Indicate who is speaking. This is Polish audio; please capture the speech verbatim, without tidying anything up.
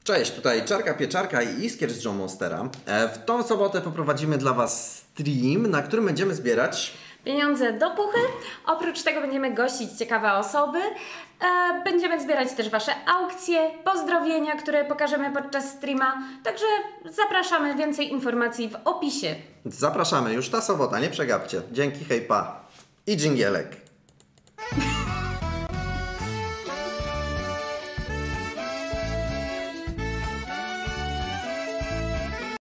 Speaker 1: Cześć, tutaj Czarka Pieczarka i Iskier z John Monstera. W tą sobotę poprowadzimy dla Was stream, na którym będziemy zbierać
Speaker 2: pieniądze do puchy. Oprócz tego będziemy gościć ciekawe osoby. Będziemy zbierać też Wasze aukcje, pozdrowienia, które pokażemy podczas streama. Także zapraszamy, więcej informacji w opisie.
Speaker 1: Zapraszamy już ta sobota, nie przegapcie. Dzięki, hej, pa. I dżingielek.